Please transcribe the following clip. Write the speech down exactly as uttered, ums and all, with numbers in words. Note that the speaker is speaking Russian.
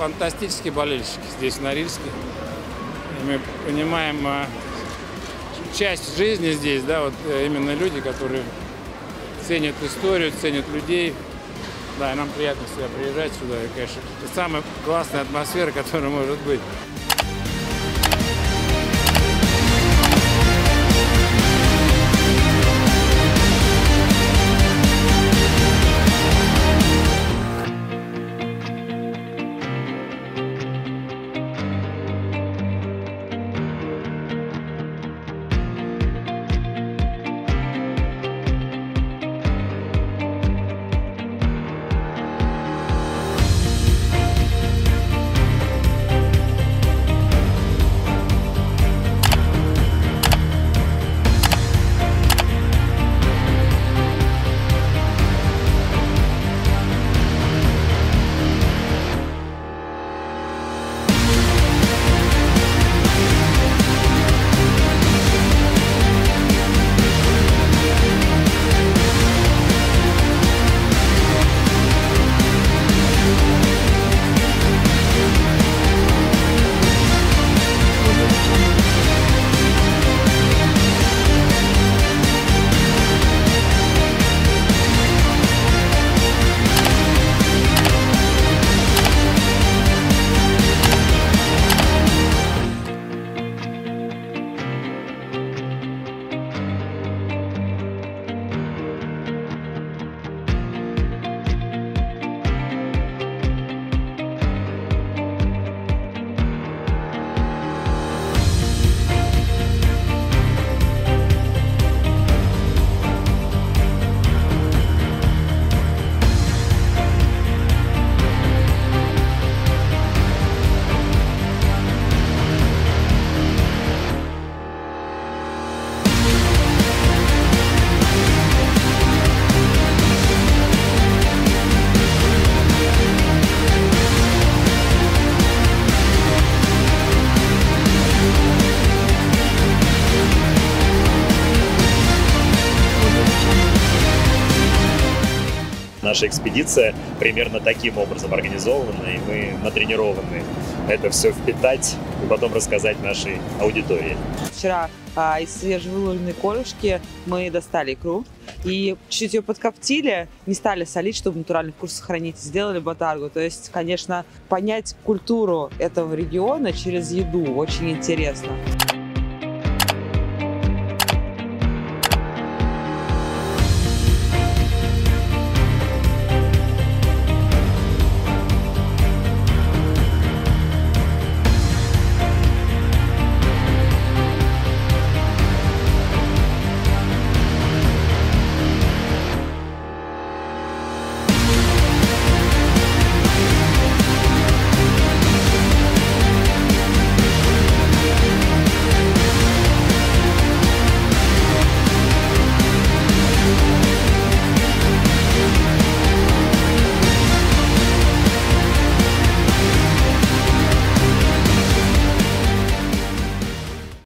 фантастические болельщики здесь, в Норильске. И мы понимаем а, часть жизни здесь, да, вот именно люди, которые ценят историю, ценят людей. Да, и нам приятно сюда приезжать сюда. И, конечно, это самая классная атмосфера, которая может быть. Наша экспедиция примерно таким образом организована, и мы натренированы это все впитать и потом рассказать нашей аудитории. Вчера а, из свежевыловленной колюшки мы достали икру и чуть-чуть ее подкоптили, не стали солить, чтобы натуральный вкус сохранить, сделали ботаргу. То есть, конечно, понять культуру этого региона через еду очень интересно.